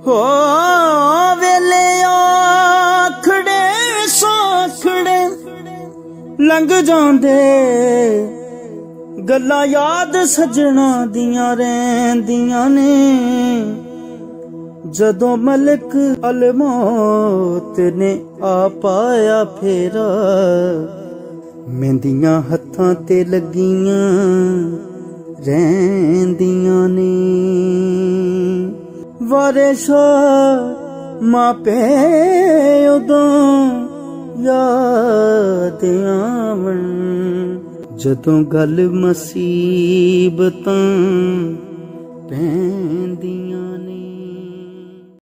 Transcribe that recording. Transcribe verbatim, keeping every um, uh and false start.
हो वेले आखड़े साखड़े लंघ जांदे गल्लां याद सजना दियां रहिंदियां ने जदों मलिक अल मौत ने आ पाया फेरा मेहंदियां हत्थां ते लगियां रहिंदियां ने वारिशा मापे उदों याद आवन जदों गल मुसीबतां पैंदियां।